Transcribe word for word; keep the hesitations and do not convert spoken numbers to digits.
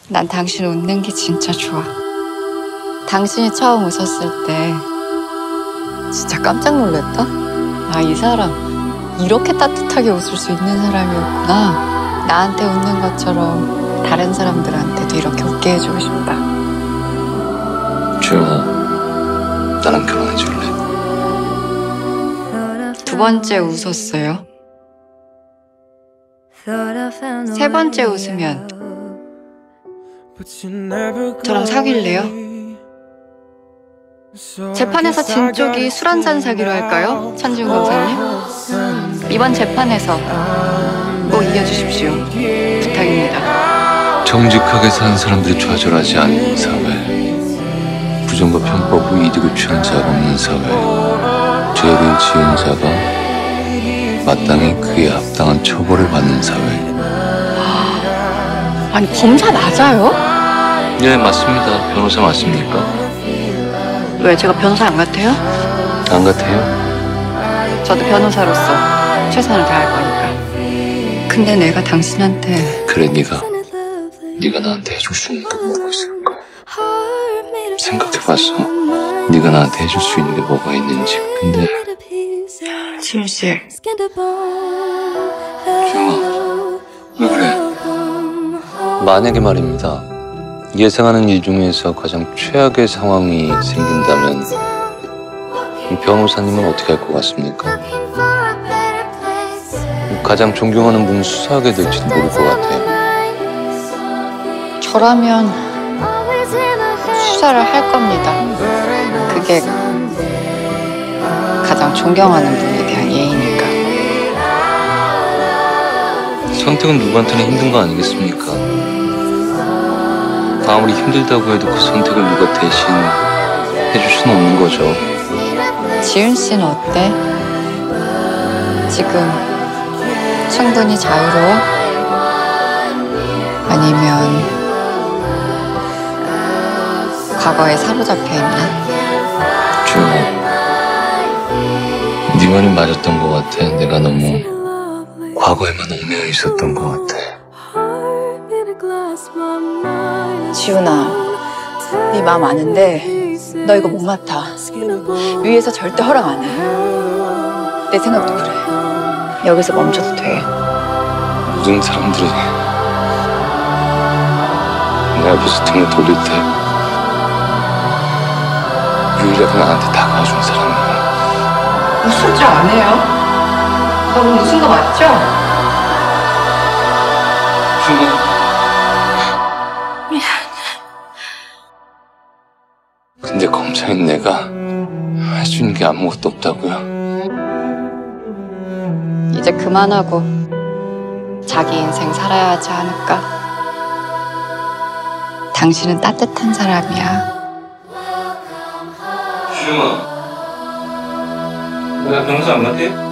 난 당신 웃는 게 진짜 좋아. 당신이 처음 웃었을 때 진짜 깜짝 놀랐다. 아, 이 사람 이렇게 따뜻하게 웃을 수 있는 사람이었구나. 나한테 웃는 것처럼 다른 사람들한테도 이렇게 웃게 해주고 싶다. 주영아, 나랑 결혼해줄래? 두 번째 웃었어요. 세 번째 웃으면 저랑 사귈래요? 재판에서 진 쪽이 술 한잔 사기로 할까요? 천지훈 검사님? 이번 재판에서 꼭 이겨주십시오. 부탁입니다. 정직하게 사는 사람들이 좌절하지 않는 사회, 부정과 편법 후 이득을 취한 자가 없는 사회, 죄를 지은 자가 마땅히 그에 합당한 처벌을 받는 사회. 아니, 검사 맞아요? 네, 맞습니다. 변호사 맞습니까? 왜, 제가 변호사 안 같아요? 안 같아요? 저도 변호사로서 최선을 다할 거니까. 근데 내가 당신한테 그래, 네가 네가 나한테 해줄 수 있는 게 뭐가 있을까? 생각해봤어. 네가 나한테 해줄 수 있는 게 뭐가 있는지. 근데 지훈 씨, 주영아, 왜 그래? 만약에 말입니다. 예상하는 일 중에서 가장 최악의 상황이 생긴다면 변호사님은 어떻게 할 것 같습니까? 가장 존경하는 분을 수사하게 될지도 모를 것 같아요. 저라면 수사를 할 겁니다. 그게 가장 존경하는 분에 대한 예의니까. 선택은 누구한테나 힘든 거 아니겠습니까? 아무리 힘들다고 해도 그 선택을 누가 대신 해줄 수는 없는 거죠. 지훈 씨는 어때? 지금 충분히 자유로워? 아니면 과거에 사로잡혀 있나? 주영아, 네 말이 맞았던 것 같아. 내가 너무 과거에만 얽매여 있었던 것 같아. 지훈아, 네 마음 아는데 너 이거 못 맡아. 위에서 절대 허락 안 해. 내 생각도 그래. 여기서 멈춰도 돼. 모든 사람들이 내 앞에서 등을 돌릴 때 유일하게 나한테 다가와준 사람이야. 웃을 줄 아네요? 너무 웃은 거 맞죠? 주영아, 미안해. 근데 검사인 내가 할 수 있는 게 아무것도 없다고요? 이제 그만하고 자기 인생 살아야 하지 않을까? 당신은 따뜻한 사람이야. 주영아, 내가 변호사 안 같아?